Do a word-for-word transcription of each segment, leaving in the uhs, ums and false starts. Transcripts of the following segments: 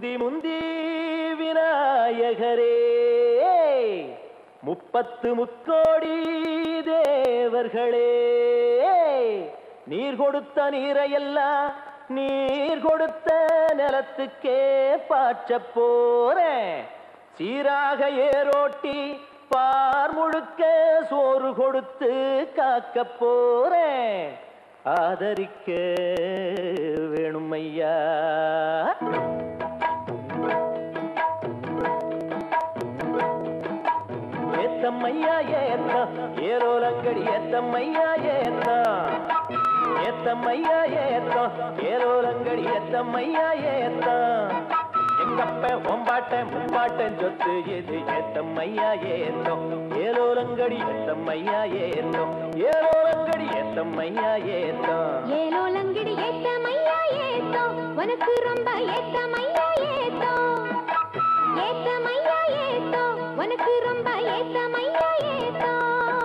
முந்தி முந்தி விநாயகரே முப்பத்து முக்கோடி தேவர்களே நீர் கொடுத்த நீரையெல்லாம் நீர் கொடுத்த நிலத்துக்கே பாய்ச்ச போறேன் சீராக ஏரோட்டி பார் முழுக்க சோறு கொடுத்து காக்க போறேன் ஆதரிக்க வேணும் ஐயா ஏத்தம்மையா ஏத்தம் ஏரோலங்கடி ஏத்தம்மையா ஏத்தம் ஏத்தம்மையா ஏத்தம் ஏரோலங்கடி ஏத்தம்மையா ஏத்தம் எங்கப்ப ஒம்பாட்ட முப்பாட்டன் சொத்து எது ஏத்தம்மையா ஏத்தம் ஏரோலங்கடி ஏத்தம்மையா ஏத்தம் ஏரோலங்கடி ஏத்தம்மையா ஏத்தம் ஏரோலங்கடி ஏத்தம்மையா ஏத்தம் உனக்கு ரொம்ப ஏத்தம்மையா ஏத்தம் ஏத்தம்மையா ஏத்தம் உனக்கு ரொம்ப ஏத்தம்மையா ஏத்தம்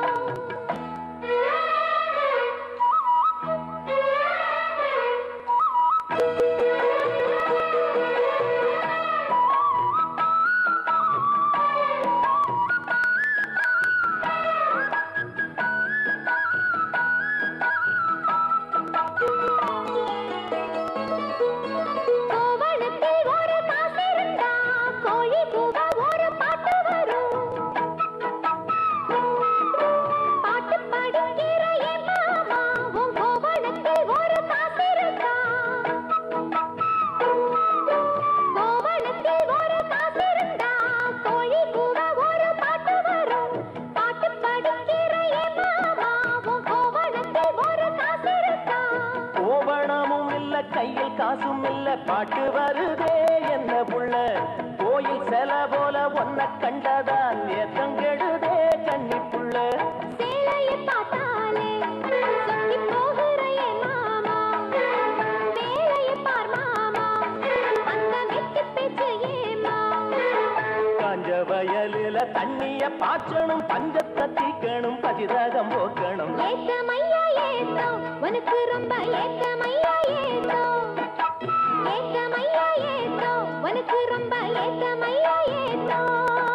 கையில் காசும் இல்ல பாட்டு வருதே என்ன புள்ள கோயில் செல போல ஒன்ன கண்டதான் ஏத்தங்கெடுதே கண்ணி புள்ள சேலையை பார்த்தாலே சொக்கி போகிற என் மாமா வேலையை பார் மாமா அந்த வெட்டி பேச்சு ஏமா காஞ்ச வயலில தண்ணிய பாய்ச்சணும் பஞ்சத்தை தீக்கணும் பதிராகம் போக்கணும் ஏத்தமையா ஏத்தம் உனக்கு ரொம்ப ஏத்தமையா ஏத்தம் ஏத்தமையா ஏத்தம் உனக்கு ரொம்ப ஏத்தமையா ஏத்தம்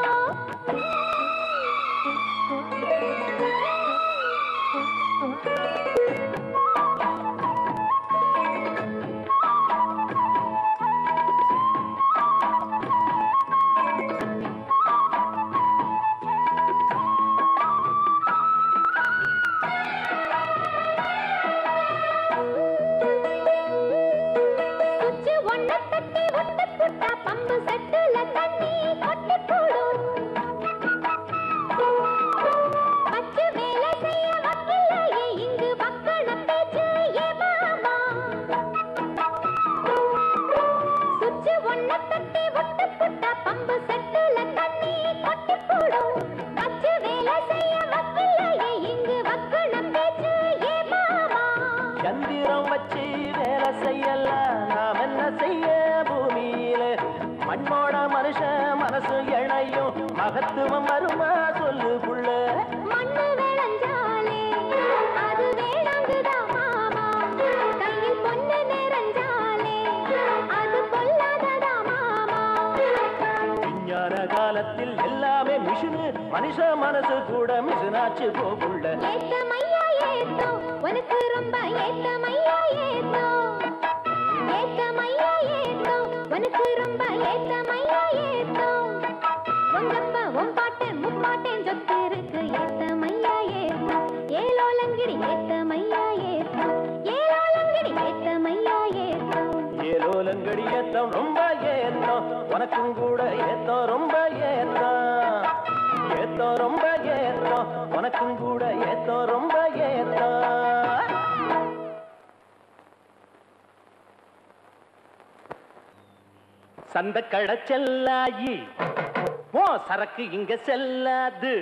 சந்திரம் வச்சு வேலை செய்யலாம் நாம் என்ன செய்ய பூமியில மண்ணோட மனுஷன் மனசு இணையும் மகத்துவம் வருமா சொல்லு புள்ள மண்ணு விளைஞ்சாலே அது வேளாங்குதான் மாமா கையில் பொண்ணு நிறைஞ்சாலே அது பொல்லாததா மாமா விஞ்ஞான காலத்தில் எல்லாமே மிஷினு மனுஷ மனசு கூட மிஷினாச்சு போகுள்ள ஏத்தமையா ஏத்தம் உனக்கு ரொம்ப ஏத்தமையா ஏத்தம் ஏத்தமையா ஏத்தம் உனக்கு ரொம்ப ஏத்தமையா ஏத்தம் உங்கப்ப உன் பாட்டன் முப்பாட்டன் சொத்து இருக்கு ஏத்தமையா ஏத்தம் ஏலோலங்கிடி ஏத்தமையா ஏத்தம் ஏலோலங்கிடி ஏத்தமையா ஏத்தம் ஏலோலங்கடி ஏத்தம் ரொம்ப ஏத்தம் உனக்கும் கூட ஏத்தம் ரொம்ப ஏத்தம் ஏத்தம் ரொம்ப ஏத்தம் உனக்கும் கூட ஏத்தம் ரொம்ப ஏத்தம் சந்த கடை செல்லாயி ஓ சரக்கு இங்க செல்லாது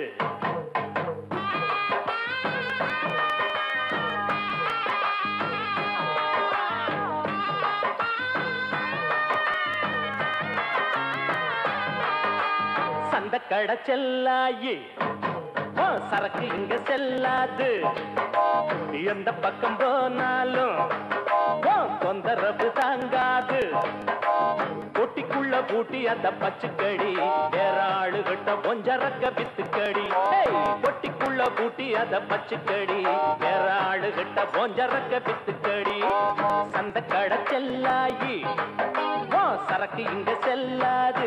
சந்த கடை செல்லாயி ஓ சரக்கு இங்க செல்லாது எந்த பக்கம் போனாலும் தொந்தரவு தாங்காது கொட்டிக்குள்ள பூட்டி அந்த பச்சுக்கடி வேற ஆளுகிட்ட ஒஞ்சரக்க வித்துக்கடி பொட்டிக்குள்ள பூட்டி அந்த பச்சுக்கடி வேற ஆளுகிட்ட ஒஞ்சரக்க வித்துக்கடி சந்த கடை செல்லாயி சரக்கு இங்க செல்லாது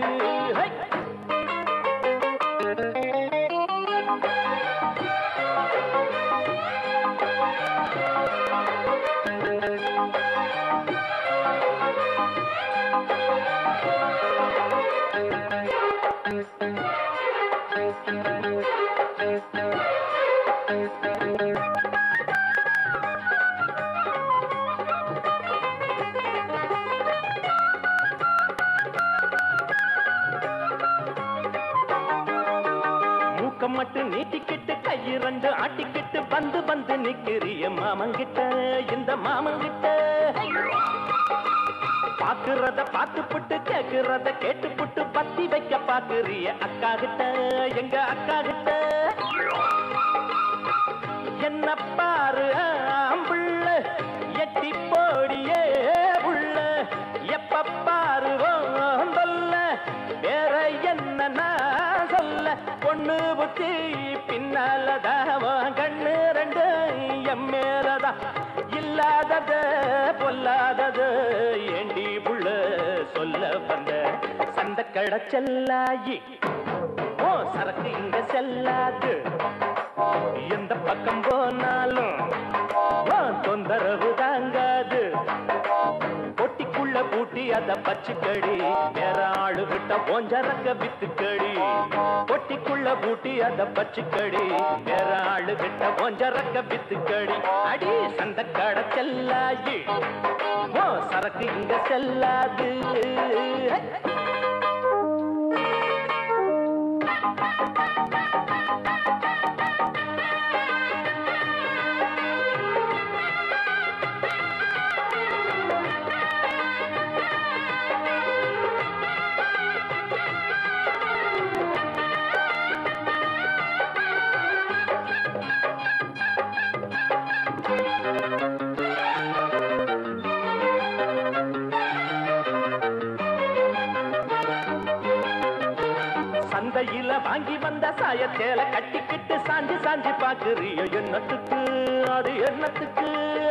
மட்டும் நீட்டிக்கிட்டு கையிரண்டு ஆட்டிக்கிட்டு பந்து பந்து நிக்கிறிய மாமங்கிட்ட இந்த மாமங்கிட்ட பாக்குறத பார்த்துப்புட்டு கேக்குறத கேட்டுப்புட்டு பத்தி வைக்க பாக்குறிய அக்கா கிட்ட எங்க அக்கா கிட்ட என்ன பாரு ஆம்புள்ள எட்டி போடியே உள்ள எப்ப பாருவோம் சொல்ல வேற என்ன சொல்ல பொண்ணு புத்தி பின்னாலதான் கண்ணு ரெண்டு எம்மேலதான் இல்லாதது பொல்லாதது ஏண்டி புள்ள சொல்ல வந்த சந்த கடை செல்லாயி ஓ சரக்கு இங்க செல்லாது எந்த பக்கம் போனாலும் தொந்தரவு தாங்காது பொட்டிக்குள்ள பூட்டி அத பச்சுக்கடி வேற ஆளு விட்ட போஞ்சரக்க வித்துக்கடி பொட்டிக்குள்ள பூட்டி அத பச்சுக்கடி வேற ஆளு விட்ட போஞ்சரக்க வித்துக்கடி அடி சந்த கடை செல்லாயி ஓ சரக்கு இங்க செல்லாது சந்தையில வாங்கி வந்த சாயத்தேல கட்டிக்கிட்டு சாஞ்சி சாஞ்சி பாக்குறியோ என்னத்துக்கு அது என்னத்துக்கு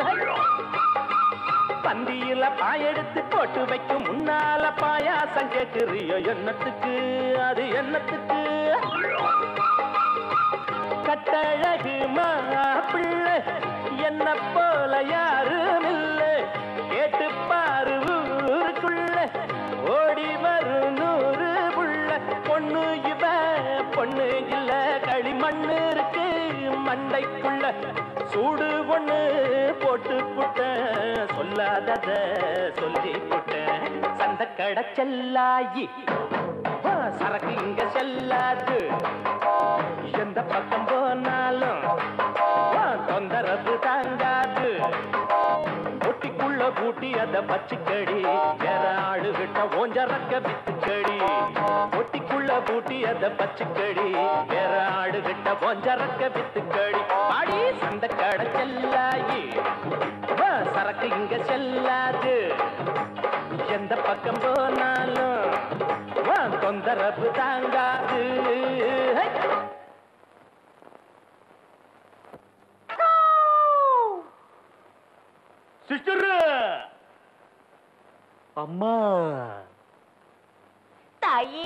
பந்தியில பாயெடுத்து போட்டு வைக்கும் முன்னால பாயாசம் கேக்குறியோ என்னத்துக்கு அது என்னத்துக்கு கட்டழகு மாப்பிள்ளை என்ன போல யாரும் இல்லை கேட்டு பாரு ஊருக்குள்ள ஓடி வரும் நூறு புள்ள பொண்ணு இவ பொண்ணு இல்ல களிமண்ணு இருக்கு மண்டைக்குள்ள சூடு ஒண்ணு போட்டு புட்ட சொல்லாதத சொல்லி புட்ட சந்த கடை செல்லாயி சரக்கு இங்க செல்லாது எந்த பக்கம் போனாலும் தொந்தரவு தாங்காது பொட்டிக்குள்ள பூட்டி அத பச்சுக்கடி வேற ஆளுகிட்ட ஓஞ்சரக்க வித்துக்கடி பொட்டிக்குள்ள பூட்டி அத பச்சுக்கடி வேற ஆளுகிட்ட ஓஞ்சரக்க வித்துக்கடி பாடி சந்த கடை செல்லாயி சரக்கு இங்க செல்லாது எந்த பக்கம் போனாலும் தொந்தரவு தாங்காது சிஸ்டர் அம்மா தாயே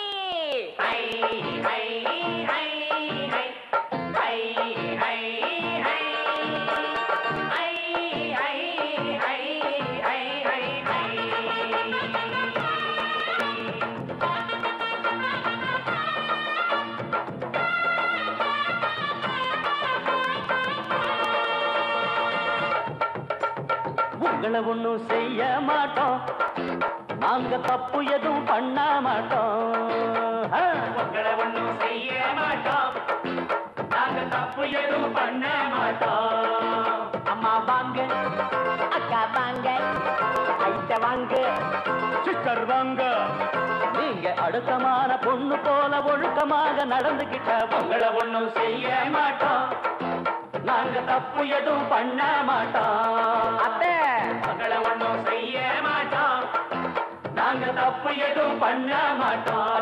உங்களை ஒண்ணும் செய்ய மாட்டோம் நாங்க தப்பு எதுவும் பண்ண மாட்டோம் உங்களை ஒண்ணும் செய்ய மாட்டோம் நாங்க தப்பு எதுவும் பண்ண மாட்டோம் அம்மா வாங்க அக்கா வாங்க ஐட்ட வாங்க சிஸ்டர் வாங்க நீங்க அடுத்தமான பொண்ணு போல ஒழுக்கமாக நடந்துகிட்ட உங்களை ஒண்ணும் செய்ய மாட்டோம் நாங்க தப்பு எதுவும் பண்ண மாட்டோம் அத்தை மகளை ஒண்ணும் செய்ய மாட்டோம் நாங்க நாங்க தப்பு எதுவும் பண்ண மாட்டோம்.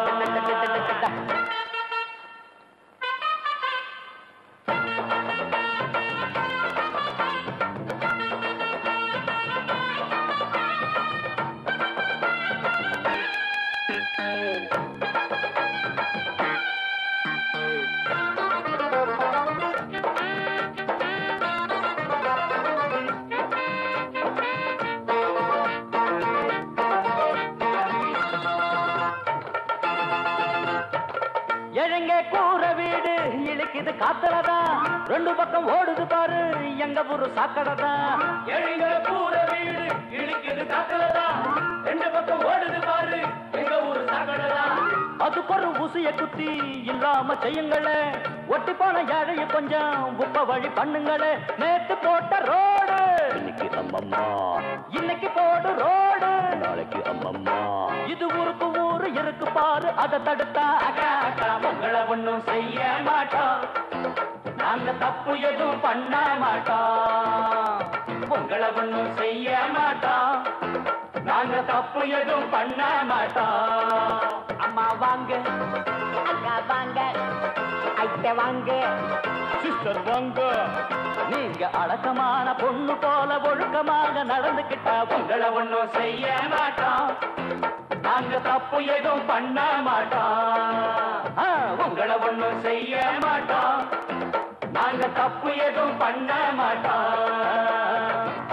எழங்க கூற வீடு இழுக்குது காத்தலதான், ரெண்டு பக்கம் ஓடுது பாரு எங்க ஊரு சாக்கடைதான். எழங்க கூற வீடு இழுக்குது காத்தலதான், ரெண்டு பக்கம் ஓடுது பாரு எங்க ஊரு சாக்கடைதான். அதுக்கு ஒரு ஊசிய குத்தி இல்லாம செய்யுங்களே, ஒட்டி போன ஏழைய கொஞ்சம் உப்ப வழி பண்ணுங்களே. நேத்து போட்ட ரோடு இன்னைக்கு அம்மம்மா, இன்னைக்கு போடு ரோடு நாளைக்கு அம்மம்மா. இது ஊருக்கு ஊரு இருக்கு பாரு, அதை தடுத்தா அக்கா அக்கா உங்களை ஒண்ணும் செய்ய மாட்டோம். நாங்க தப்பு எதுவும் பண்ண மாட்டோம். உங்களை ஒண்ணும் செய்ய மாட்டோம். நாங்க தப்பு எதுவும் பண்ண மாட்டோம். அம்மா வாங்க, அக்கா வாங்க, ஐட்ட வாங்க, சிஸ்டர் வாங்க. நீங்க அடக்கமான பொண்ணு போல ஒழுக்கமாக நடந்துகிட்டா உங்களை ஒண்ணும் செய்ய மாட்டோம். நாங்க தப்பு எதுவும் பண்ண மாட்டோம். உங்களை ஒண்ணும் செய்ய மாட்டோம். நாங்க தப்பு எதுவும் பண்ண மாட்டோம்.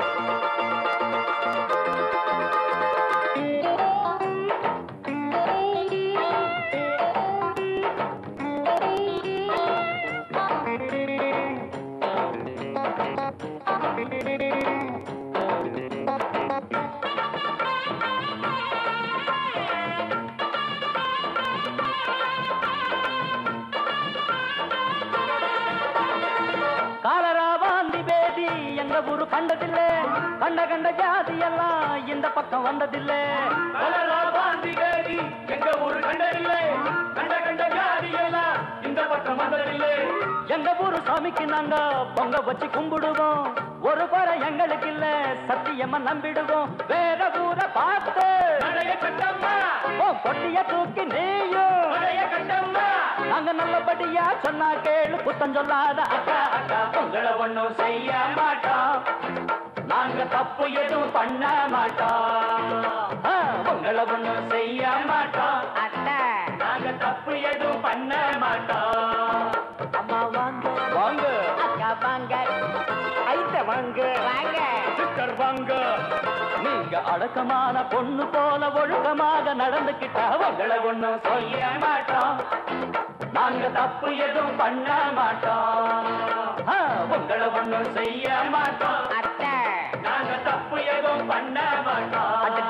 காலரா வாந்தி பேதி எங்க ஊரு கண்டதில்லை, கண்ட கண்ட ஜாதி எல்லாம் இந்த பக்கம் வந்ததில்லை. காலரா வாந்தி பேதி எங்க ஊரு கண்டதில்லை, கண்ட கண்ட ஜாதி எல்லாம் இந்த பக்கம் வந்ததில்லை. எங்க ஊரு சாமிக்கு நாங்க பொங்க வச்சு கும்பிடுவோம், ஒரு குறை எங்களுக்கு இல்ல சத்தியமா நம்பிடுவோம். வேற ஊரை பார்த்து கொட்டிய தூக்கி நீயும் நாங்க நல்லபடியா சொன்னா கேளு, குத்தம் சொல்லாத அக்கா அக்கா உங்களை ஒண்ணும் செய்ய மாட்டோம். நாங்க தப்பு எதுவும் பண்ண மாட்டோம். உங்களை ஒண்ணும் செய்ய மாட்டோம். அத்தை நாங்க தப்பு எதுவும் பண்ண மாட்டோம். அம்மா வாங்க, வாங்க அக்கா வாங்க, ஐட்ட வாங்க, வாங்க சிஸ்டர் வாங்க. நீங்க அடக்கமான பொண்ணு போல ஒழுக்கமாக நடந்துக்கிட்டா உங்களை ஒண்ணும் செய்ய மாட்டோம். நாங்க தப்பு எதுவும் பண்ண மாட்டோம். உங்களை ஒண்ணும் செய்ய மாட்டோம். அத்தை நாங்க தப்பு எதுவும் பண்ண மாட்டோம்.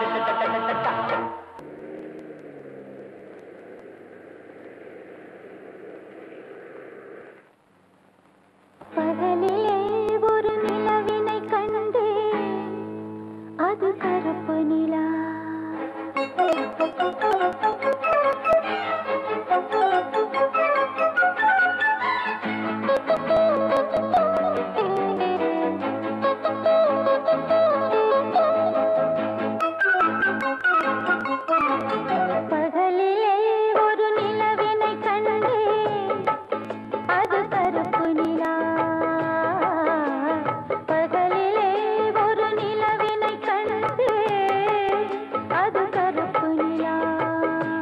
பகலிலே ஒரு நிலவினை கண்டே, அது கருப்பு நிலா. பகலிலே ஒரு நிலவினை கண்டே, அது கருப்பு நிலா. பகலிலே ஒரு நிலவினை கண்டே, அது கருப்பு நிலா.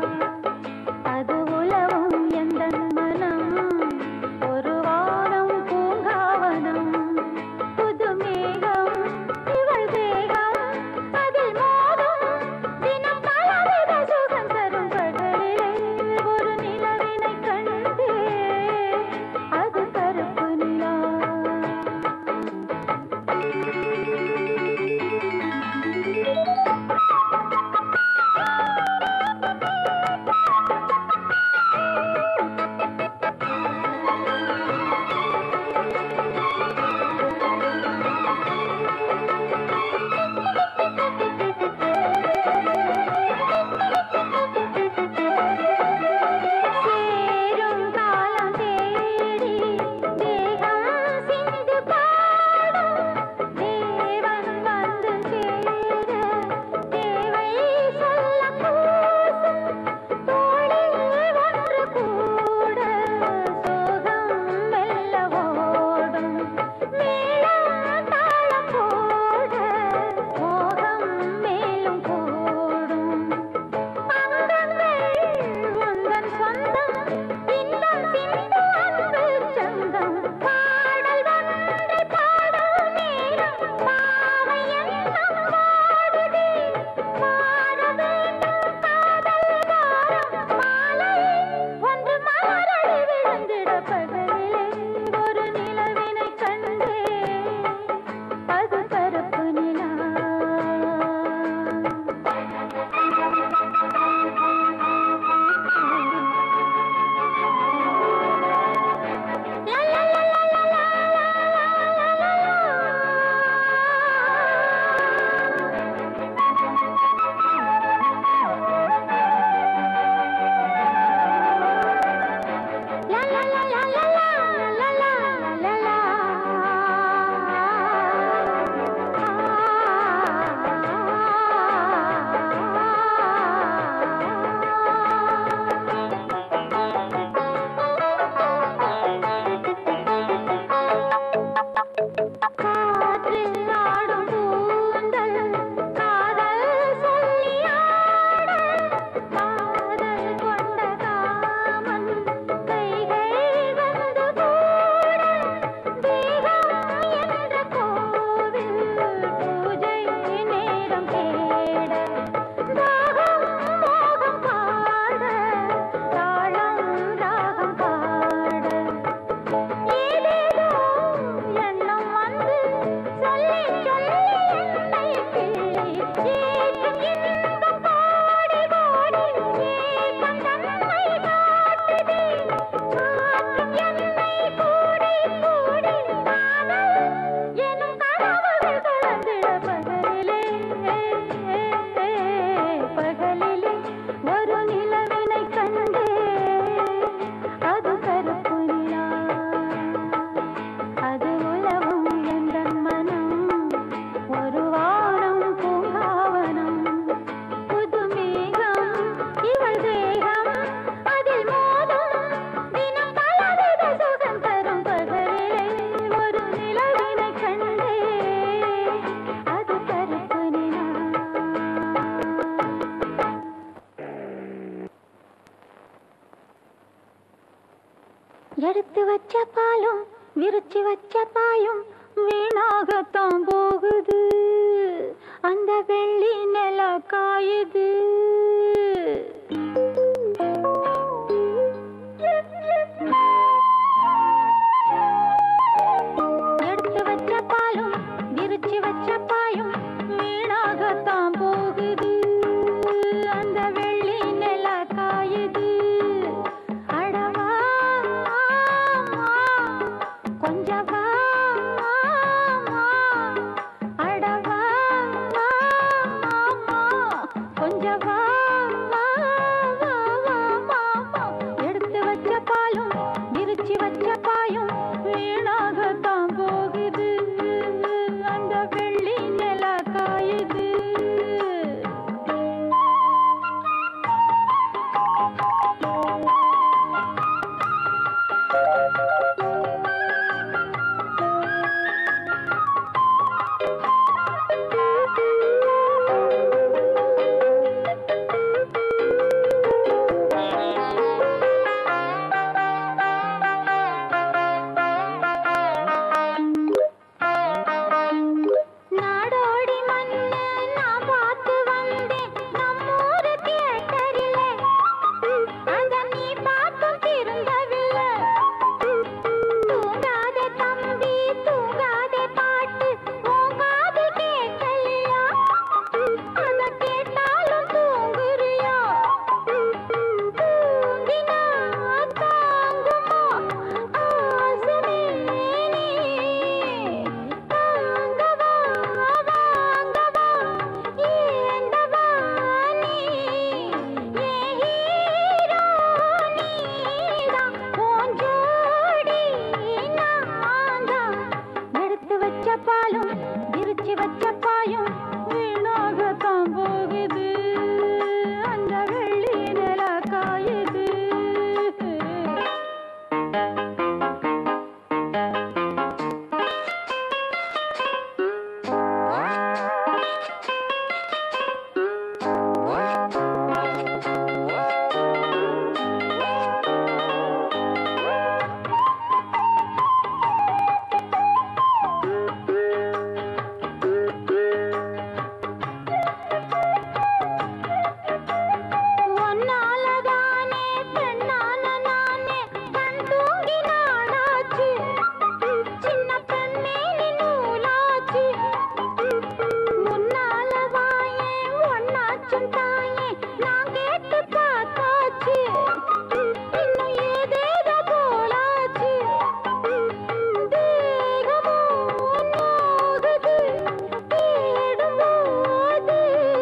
எடுத்து வச்ச பாலும் விரிச்சு வச்ச பாயும் வீணாகத்தான் போகுது, அந்த வெள்ளி நில காயுது. எடுத்து வச்ச பாலும் விரிச்சு வச்ச பாயும் வீணாகத்தான் போகுது, அந்த வெள்ளி நில காயுது. அடவா கொஞ்சம் வா, அடவா கொஞ்சம் வா, எடுத்து வச்ச பாலும் விரிச்சு வச்ச பாயும் வீணாகத்தான் போகுது, அந்த வெள்ளி நில காயுது. நாடோடி மண்ணு நான் பார்த்து வந்தேன் நம்மூரு தியேட்டரிலே, அத நீ பார்த்தும் திருந்தவில்லை. தூங்காதே தம்பி தூங்காதே பாட்டு உன் காது கேட்கலையா, அத கேட்டாலும் தூங்குறியா. தூங்கினா தாங்குமா ஆசமே நீ, தாங்கவா வாங்கவா ஏந்தவா நீ, ஏன் ஹீரோ நீதான் உன் ஜோடி நான்தான். எடுத்து வச்ச பாலும் விரிச்சு வச்ச பாயும் வீணாகத்தான் போகுது, அந்த வெள்ளி நில காயுது. ஒன்னாலதானே பெண்ணான நானே கண் தூங்கி நாளாச்சு, சின்ன பெண்ணே நீ நூலாச்சு. முன்னால வாயே ஒன்னாச்சும் தாயே நான் கேட்டு பார்த்தாச்சு, இன்னும் ஏதேதோ போலாச்சு. தேகமோ நோகுது தேடும்போது,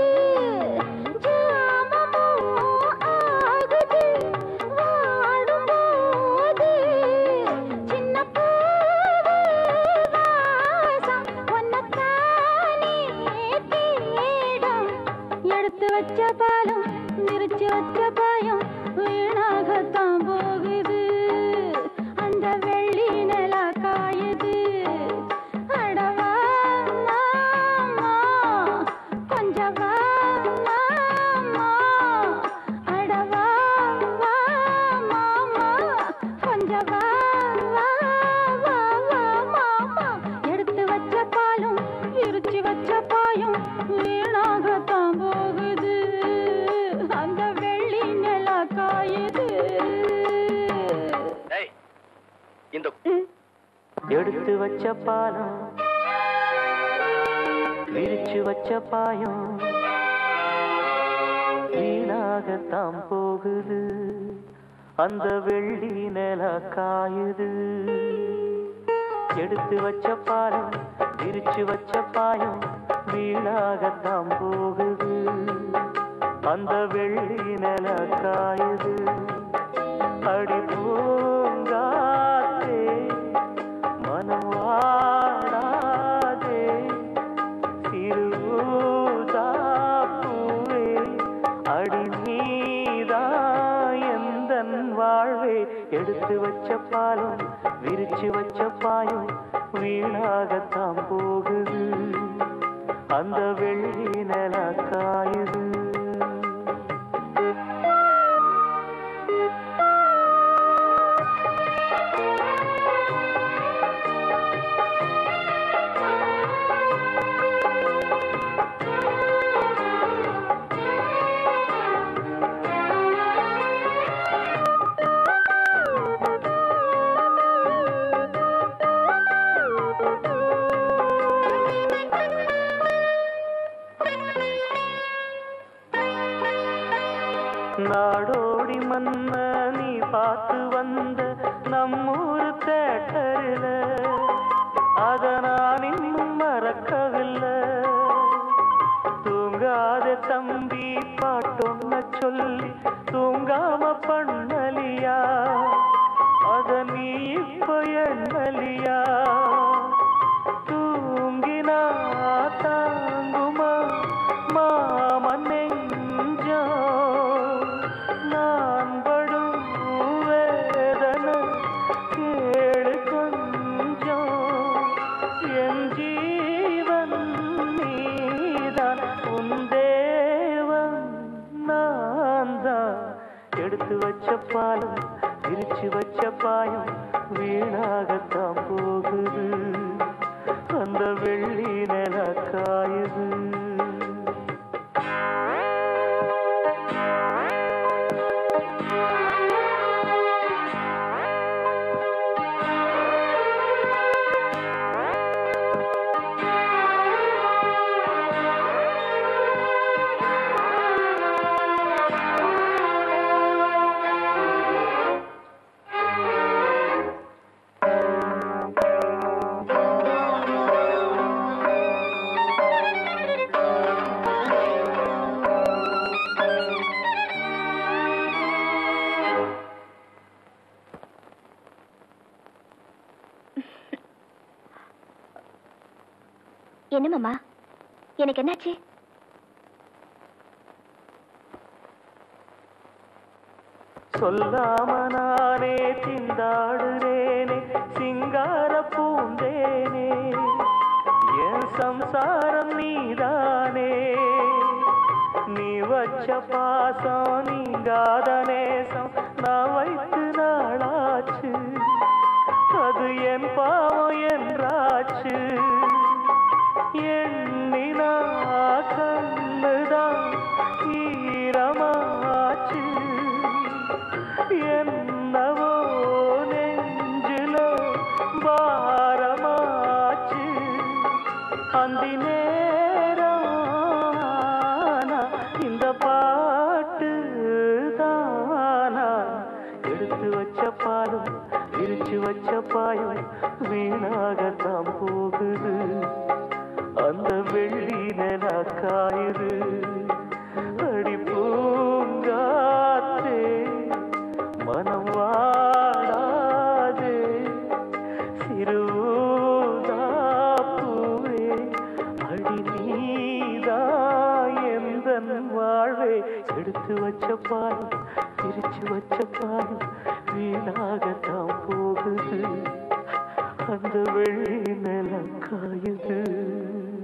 ஜாமமோ ஆகுது வாடும்போது. சின்ன பூவு வாசம் ஒன்னத்தானே தேடும், எடுத்து வச்ச பாலும் விரிச்சு வச்ச பாயும் வீணாகத்தான் போகுது, அந்த வெள்ளி நில காயுது. அடவா மாமா கொஞ்சம் வா மாமா, அடவா வா மாமா கொஞ்சம் வா வா வா வா மாமா. எடுத்து வச்ச பாலும் விரிச்சு வச்ச பாயும் வீணாகத்தான் போகுது, அந்த வெள்ளி நில காயுது. இந்த எடுத்து வச்ச பாலம் விரிச்சு வச்ச பாயம் வீணாகத்தான் போகுது, அந்த வெள்ளி நில காயுது. எடுத்து வச்ச பாலம் விரிச்சு வச்ச பாயம் வீணாகத்தான் போகுது, அந்த வெள்ளி நில காயுது. அடி பூங்காத்தே மனம் வாடாதே, திருதாப்பூவே அடி நீதா எந்தன் வாழ்வே. எடுத்து வச்ச பாலும் விரிச்சு வச்ச பாயும் வீணாகத்தான் போகுது, அந்த வெள்ளி நில காயுது. நாடோடி மன்ன நீ பார்த்து வந்த நம்மூரு தேட்டரில அத நான் இன்னும் மறக்கவில்லை. தூங்காத தம்பி பாட்டொன்ன சொல்லி தூங்காம பண்ணலியா அத நீ இப்ப எண்ணலியா? தூங்கினா தாங்குமா மாமன் நெஞ்சோ நான் படும் வேதனை கேளு கொஞ்சம். என் ஜீவன் நீதான் உன் தேவன் நான் தான். எடுத்து வச்ச பாலம் விரிச்சு வச்ச பாயம் வீணாகத்தான் போகுது. அந்த வெள்ளி நில காயுது. என்ன மாமா, எனக்கு என்னாச்சு? சொல்லாம நானே திண்டாடுறேனே சிங்கார பூந்தேனே. என் சம்சாரம் நீதானே. நீ வச்ச பாசம் நீங்காத நேசம் நான் வைத்து நாளாச்சு. அது என் பாவம் என்றாச்சு. எண்ணினா கண்ணுதான் ஈரமாச்சு. என்னவோ நெஞ்சில பாரமாச்சு. அந்தி நேரம் இந்த பாட்டு தானா. எடுத்து வச்ச பாலும் விரிச்சு வச்ச பாயும் வீணாகத்தான் போகுது. அந்த வெள்ளி நில காயுது. அடி பூங்காத்தே மனம் வாடாதே சிறுதாப்பூவே அடி நீதா எந்தன் வாழ்வே. எடுத்து வச்ச பாலும் பிரிச்சு வச்ச பாலும் வீணாகத்தான் போகுது. அந்த வெள்ளி நில காயுது.